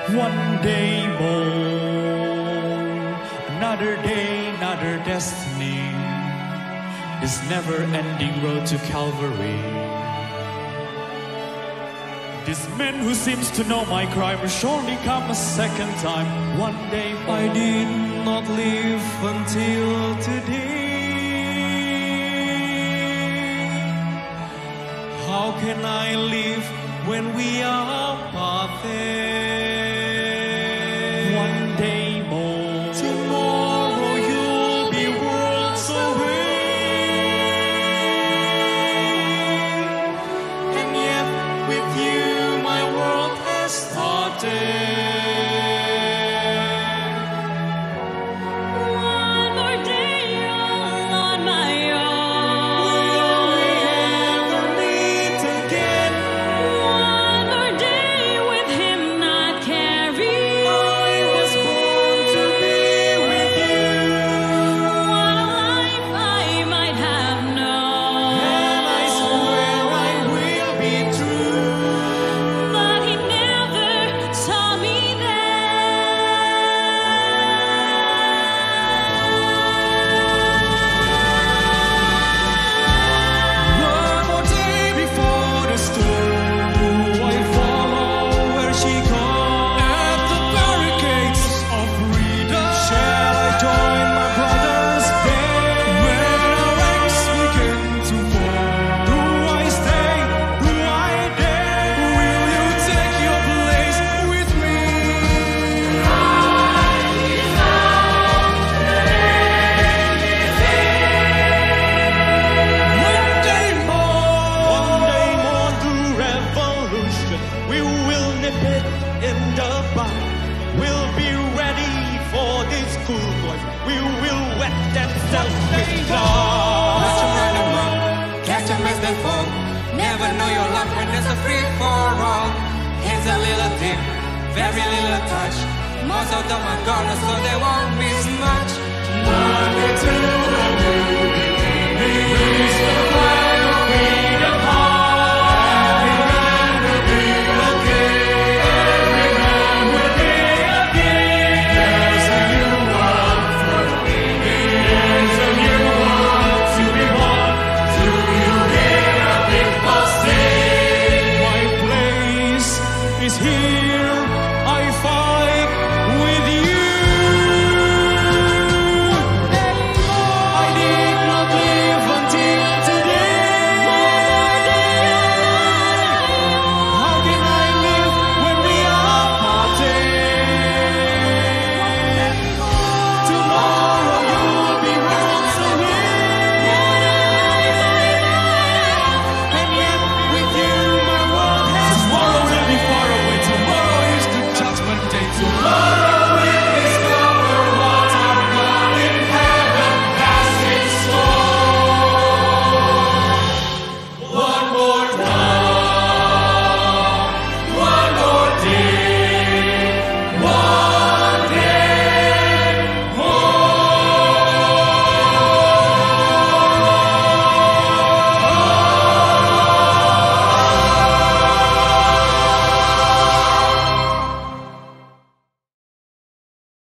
One day more, another day, another destiny. This never-ending road to Calvary. This man who seems to know my crime will surely come a second time. One day more. I did not live until today. How can I live when we are parted? One day more. Tomorrow you'll be worlds away. And yet with you my world has started. One more day all on my own. Will we ever meet again? One more day with him not carried. I was born to be with you. What a life I might have known. And I swear I will be true. But he never saw me One more day before the storm. Do I follow where she goes? At the barricades of freedom. Shall I join my brothers there? When our ranks begin to fall. Do I stay? Do I dare? Will you take your place with me? One day more to revolution. We will nip it in the bud. We'll be ready for these cool boys. We will wet themselves with blood. Watch 'em run amok, catch 'em as they fall. Never know your luck when there's a free for all. Hands a little dip, very little touch. Most of them are gone, so they won't miss much. Monday to a new beginning. Raise the flag of freedom high. Every man will be okay. Every man will be okay. There's a new world for the living. There's a new world to be won. Do you hear a people say? My place is here. I find